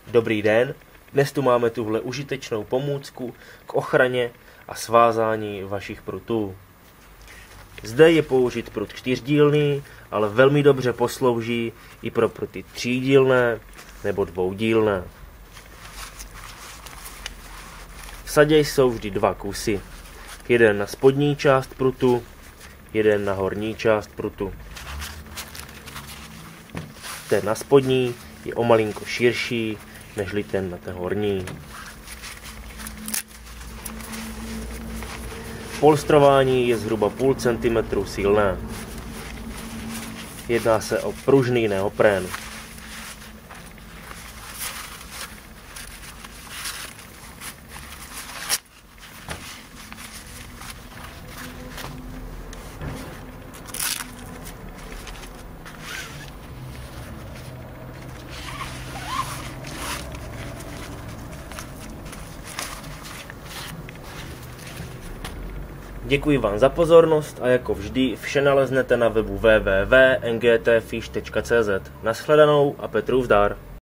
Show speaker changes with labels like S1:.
S1: Dobrý den, dnes tu máme tuhle užitečnou pomůcku k ochraně a svázání vašich prutů. Zde je použit prut čtyřdílný, ale velmi dobře poslouží i pro pruty třídílné nebo dvoudílné. V sadě jsou vždy dva kusy. Jeden na spodní část prutu, jeden na horní část prutu. Ten na spodní je o malinko širší nežli ten na ten horní. Polstrování je zhruba půl centimetru silné. Jedná se o pružný neopren. Děkuji vám za pozornost a jako vždy vše naleznete na webu www.ngtfish.cz. Nashledanou a Petrův zdar.